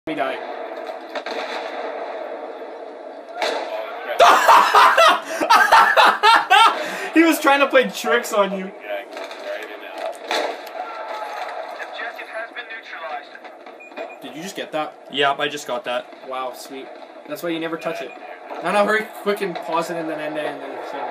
me die. He was trying to play tricks on you. Did you just get that? Yep, I just got that. Wow, sweet. That's why you never touch it. No, hurry, quick and pause it and then end it and then